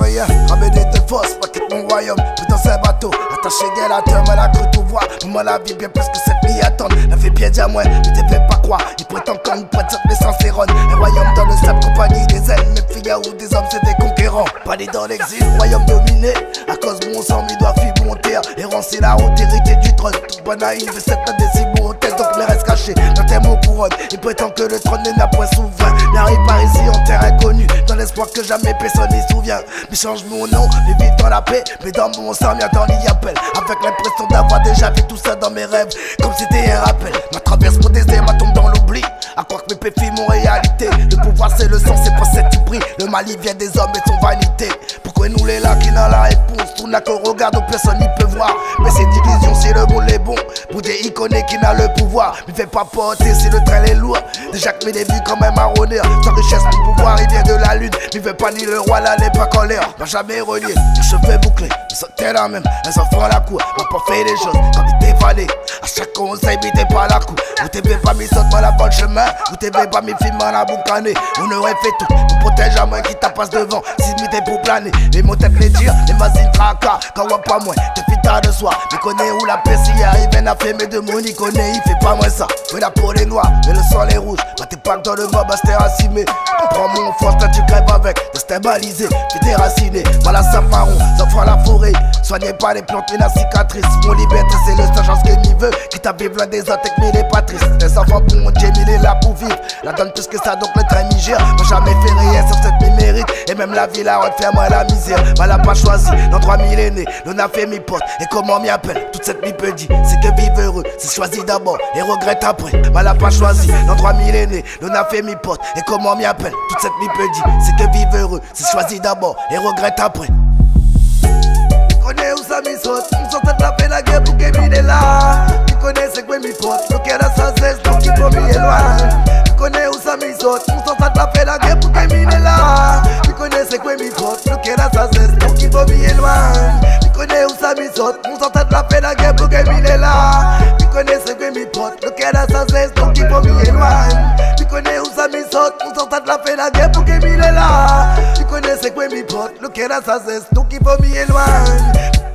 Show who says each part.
Speaker 1: rien, ramener de force, pas quitte mon royaume. Puis dans un bateau, attaché gueule à terre, mal a cru tout voir. Pour moi la vie bien plus que cette vie attendre. La fait bien dire moi, mais te fais pas croire. Il prétend qu'on nous prête cette naissance erronée. Un royaume dans le sable, compagnie des ailes. Mes filles ou des hommes, c'est des conquérants. Pas né dans l'exil, royaume dominé. À cause de mon sang, mes doigts fibres mon terre. Errant c'est la route, hérité du trône. Tout bon naïf, cette année si bon hôtel, donc mes restes cachés. Dans tes mots couronne, il prétend que le trône n'a point souverain. N'arrive par ici en terre inconnue, dans l'espoir que jamais personne n'y souvient. Mais change mon nom, mais vive dans la paix. Mais dans mon sang, m'y y appelle. Avec l'impression d'avoir déjà vu tout ça dans mes rêves, comme c'était un rappel. Ma traverse mon désert, ma tombe dans l'oubli. À croire que mes péfis mon réalité. Le pouvoir c'est le sang, c'est pas cette hybride. Le mal il vient des hommes et son vanité. Pourquoi nous les là qui n'ont la réponse? Tout n'a qu'on regarde où personne n'y peut voir. Mais c'est division, c'est le bon les bons. Pour des icônes qui n'a le pouvoir. Mais fait pas porter si le train est lourd. Déjà que mes débuts comme un marronneur. Sans richesse, mon pouvoir il vient de la lune. Mais fait pas ni le roi là, n'est pas colère. M'a jamais relié, les cheveux bouclés. Ils sont là même, les enfants la cour. M'a pas fait des choses comme il t'est fallait. À chaque conseil, mais t'es pas la cour. Vous t'avez pas mis saute dans la bonne chemin. Vous t'avez pas mis film dans la boucanée. On aurait fait tout pour protéger à moi qui tapasse devant. Si m'était pour planer, les mots têtes les dire, les mazines tracas. Quand on pas moins, te fita de soi. Mais connais où la paix s'y arrive, n'a fait mais de mon y connaît, il fait pas moins ça. Fais la peau les noirs, mais le sang les rouges. Bah t'es pas que dans le mob, bah c'était racimé. Prends mon enfant, toi tu crèves avec. Destin balisé, tu t'es raciné. Mal à sa marron, ça fera la forêt. Soignez pas les plantes, mais la cicatrice. Mon liberté, c'est le stage, ce qu'il veut. Qui t'a vivre loin des attaques, mais il est pas triste. Les enfants pour mon Dieu, il est là pour vivre. La donne plus que ça, donc le train m'y gère. Moi jamais fait rien sur cette mérite. Et même la vie la refait moi la misère. Mal a pas choisi, l'endroit millénaire. L'on a fait mes potes, et comment m'y appelle. Toute cette mi peut dire, c'est que vivre heureux, c'est choisi d'abord et regrette après. Mal a pas choisi, l'endroit millénaire. L'on a fait mes potes, et comment m'y appelle. Toute cette mi peut dire, c'est que vivre heureux, c'est choisi d'abord et regrette après. Tu connais où ça m'y saute, on s'en tête la fait la guerre pour qu'il est là. Tu connais c'est quoi mes potes, le cœur à sa cesse, donc il faut m'y éloigner. Tu connais où ça m'y saute, on s'en tête la fait la guerre pour qu'il est là. Tu connais c'est quoi mes potes, le cœur à sa cesse, donc il faut m'y éloigner. Tu connais où ça m'y saute, on s'en tête la fait la guerre pour qu'il est là. Tu connais c'est quoi mes potes, le cœur à sa cesse, donc il faut m'y éloigner. Tu connais où ça m'y saute, on s'en tête la fait la guerre pour qu'il est là. Tu connais c'est quoi mes potes, le cœur à sa cesse, donc il faut m'y éloigner.